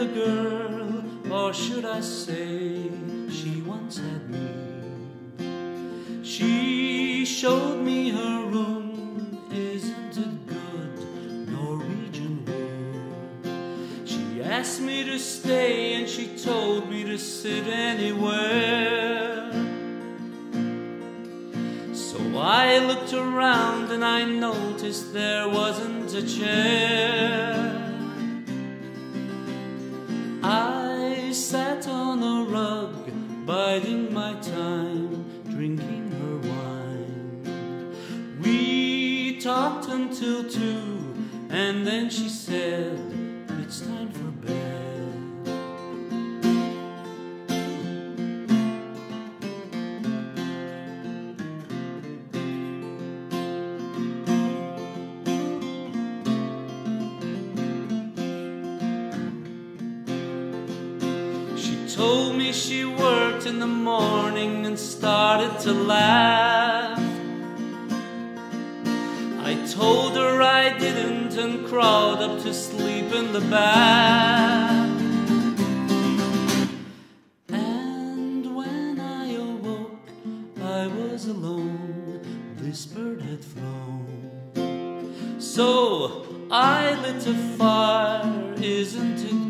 girl, or should I say she once had me. She showed me her room, isn't it good, Norwegian wood. She asked me to stay and she told me to sit anywhere. So I looked around and I noticed there wasn't a chair. I sat on a rug, biding my time, drinking her wine. We talked until 2, and then she said, it's time for bed. Told me she worked in the morning and started to laugh. I told her I didn't and crawled up to sleep in the bath. And when I awoke, I was alone, this bird had flown. So I lit a fire, isn't it